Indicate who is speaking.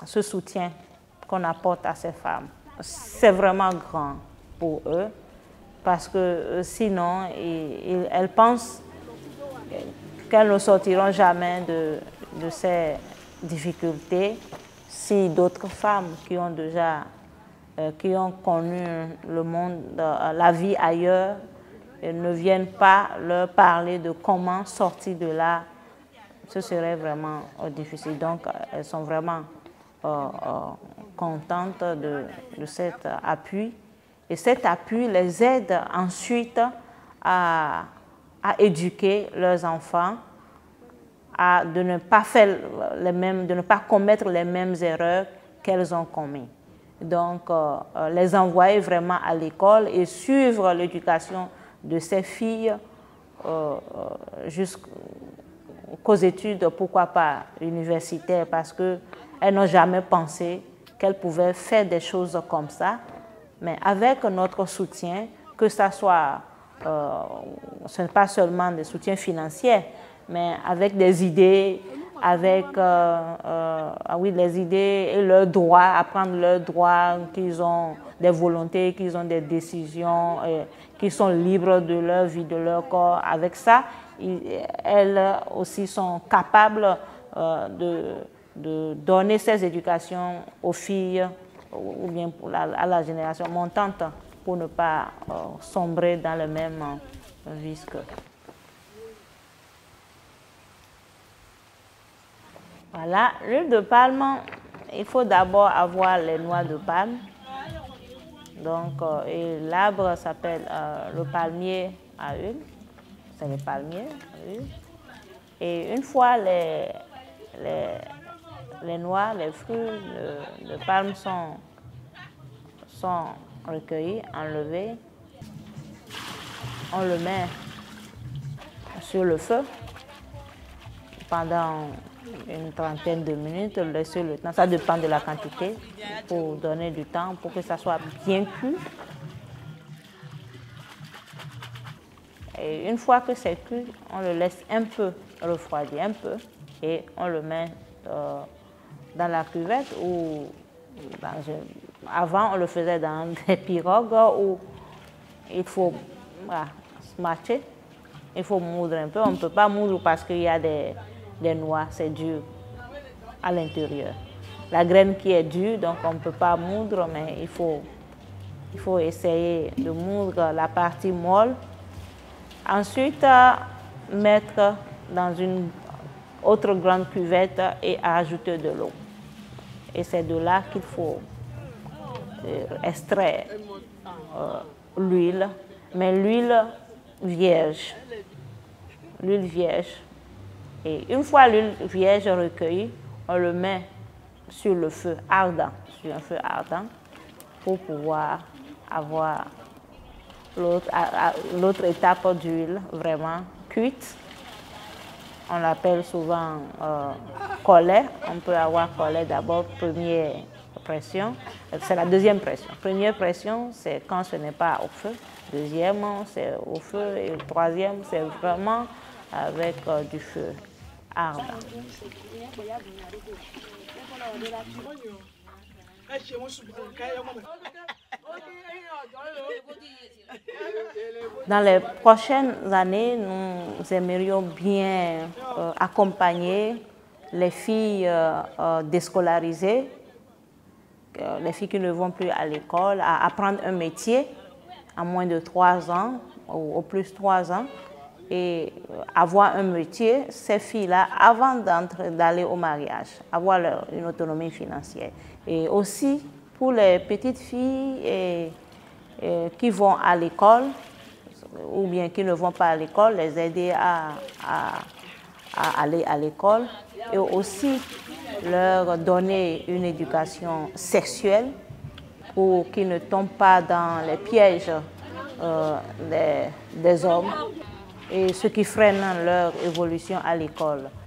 Speaker 1: ce soutien qu'on apporte à ces femmes, c'est vraiment grand pour eux, parce que sinon, elles pensent qu'elles ne sortiront jamais de ces difficultés si d'autres femmes qui ont déjà qui ont connu le monde, la vie ailleurs, ne viennent pas leur parler de comment sortir de là. Ce serait vraiment difficile. Donc, elles sont vraiment contentes de cet appui. Et cet appui les aide ensuite à éduquer leurs enfants, de ne pas commettre les mêmes erreurs qu'elles ont commises. Donc, les envoyer vraiment à l'école et suivre l'éducation de ces filles jusqu'aux études, pourquoi pas universitaires, parce qu'elles n'ont jamais pensé qu'elles pouvaient faire des choses comme ça. Mais avec notre soutien, que ça soit, ce n'est pas seulement des soutiens financiers, mais avec des idées, avec les idées et leurs droits, apprendre leurs droits, qu'ils ont des volontés, qu'ils ont des décisions, qu'ils sont libres de leur vie, de leur corps. Avec ça, elles aussi sont capables de donner ces éducations aux filles ou bien à la génération montante pour ne pas sombrer dans le même vice que. Voilà, l'huile de palme, il faut d'abord avoir les noix de palme. Donc, et l'arbre s'appelle le palmier à huile. C'est le palmier à huile. Et une fois les noix, les fruits de palme sont recueillis, enlevés, on le met sur le feu pendant une trentaine de minutes, laisser le temps, ça dépend de la quantité, pour donner du temps pour que ça soit bien cuit. Et une fois que c'est cuit, on le laisse un peu refroidir, un peu, et on le met dans la cuvette ou avant on le faisait dans des pirogues où il faut matcher, il faut moudre un peu. On ne peut pas moudre parce qu'il y a des noix, c'est dur à l'intérieur. La graine qui est dure, donc on ne peut pas moudre, mais il faut essayer de moudre la partie molle. Ensuite, mettre dans une autre grande cuvette et ajouter de l'eau. Et c'est de là qu'il faut extraire l'huile, mais l'huile vierge. L'huile vierge. Et une fois l'huile vierge recueillie, on le met sur le feu ardent, sur un feu ardent, pour pouvoir avoir l'autre étape d'huile vraiment cuite. On l'appelle souvent collet. On peut avoir collet d'abord, première pression. C'est la deuxième pression. Première pression, c'est quand ce n'est pas au feu. Deuxième, c'est au feu. Et le troisième, c'est vraiment avec du feu ardent. Dans les prochaines années, nous aimerions bien accompagner les filles déscolarisées, les filles qui ne vont plus à l'école, à apprendre un métier à moins de 3 ans, ou au plus 3 ans, et avoir un métier, ces filles-là, avant d'aller au mariage, avoir une autonomie financière. Et aussi, pour les petites filles qui vont à l'école, ou bien qui ne vont pas à l'école, les aider à aller à l'école, et aussi leur donner une éducation sexuelle pour qu'ils ne tombent pas dans les pièges des hommes et ce qui freine leur évolution à l'école.